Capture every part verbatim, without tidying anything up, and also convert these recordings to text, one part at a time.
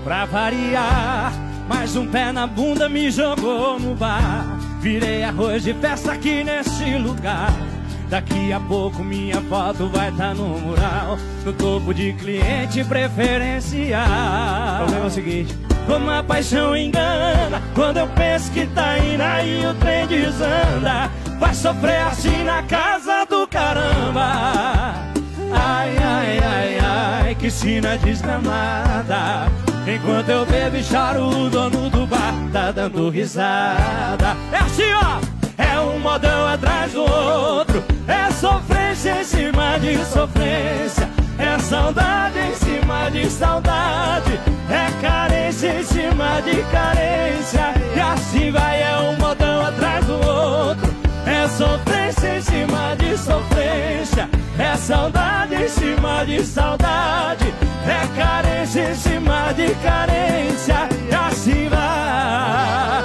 Pra variar, mais um pé na bunda me jogou no bar. Virei arroz de festa aqui neste lugar. Daqui a pouco minha foto vai tá no mural, no topo de cliente preferencial. O problema é o seguinte: uma paixão engana, quando eu penso que tá indo aí o trem desanda. Vai sofrer assim na casa do caramba. Ai, ai, ai, ai, que sina desgramada. Enquanto eu bebo e choro, o dono do bar tá dando risada. É assim, ó, é um modão atrás do outro, é sofrência em cima de sofrência, é saudade em cima de saudade, é carência em cima de carência. E assim vai, é um modão atrás do outro, é sofrência em cima de sofrência, é saudade em cima de saudade, é carência em cima de carência. E assim vai.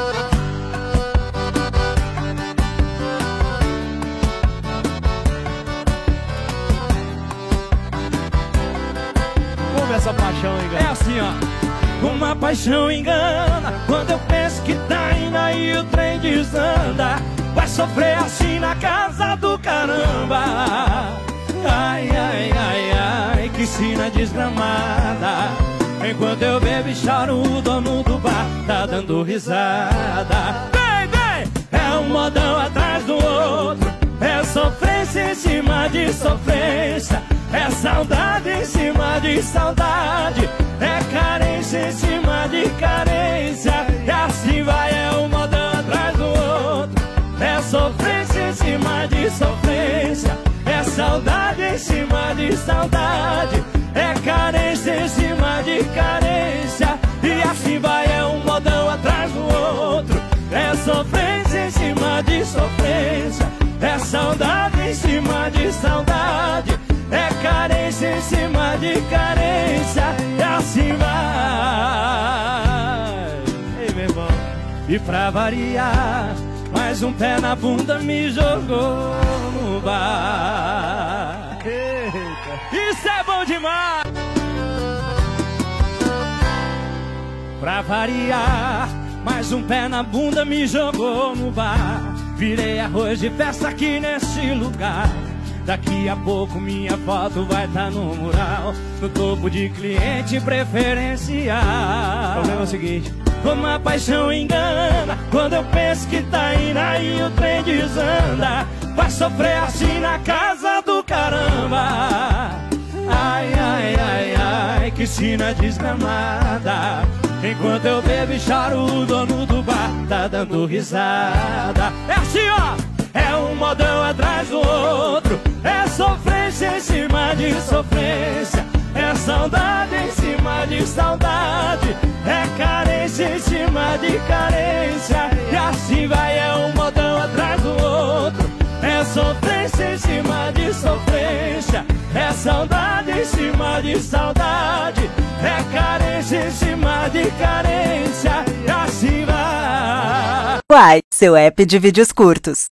Como essa paixão engana? É assim, ó, uma paixão engana, quando eu penso que tá indo aí o trem desanda. Vai sofrer assim na casa do caramba. Ai, ai, ai, ai, que sina desgramada. Enquanto eu bebo e choro, o dono do bar tá dando risada. Vem, vem! É um modão atrás do outro, é sofrência em cima de sofrência, é saudade em cima de saudade, é carência em cima de carência. E assim vai, é um modão atrás do outro, é sofrência em cima de sofrência, é saudade em cima de saudade, é carência em cima de carência. E assim vai, é um modão atrás do outro, é sofrência em cima de sofrência, é saudade em cima de saudade, é carência em cima de carência. E assim vai. Ei, meu irmão. E pra variar, mais um pé na bunda me jogou no bar. Eita. Isso é bom demais! Pra variar, mais um pé na bunda me jogou no bar. Virei arroz de festa aqui neste lugar. Daqui a pouco minha foto vai tá no mural, no topo de cliente preferencial. O problema é o seguinte: uma paixão engana, quando eu penso que tá indo aí o trem desanda. Vai sofrer assim na casa do caramba. Ai, ai, ai, ai, que sina desgramada. Enquanto eu bebo e choro, o dono do bar tá dando risada. É assim, ó, é um modão atrás do outro, é sofrência em cima de sofrência, é saudade em cima de saudade, é carência em cima de carência. E assim vai, é um modão atrás do outro, é sofrência em cima de sofrência, é saudade em cima de saudade, é carência em cima de carência. E assim vai. Uai, seu app de vídeos curtos.